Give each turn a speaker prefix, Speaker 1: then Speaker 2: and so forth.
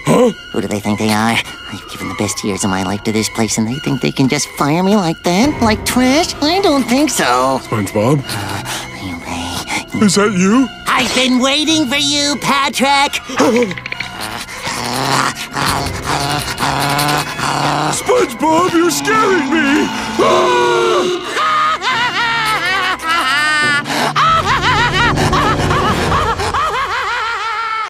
Speaker 1: Huh?
Speaker 2: Who do they think they are? I've given the best years of my life to this place, and they think they can just fire me like that? Like trash? I don't think so.
Speaker 1: SpongeBob?
Speaker 2: Okay.
Speaker 1: Is that you?
Speaker 2: I've been waiting for you, Patrick!
Speaker 1: SpongeBob, you're scaring me! Ah!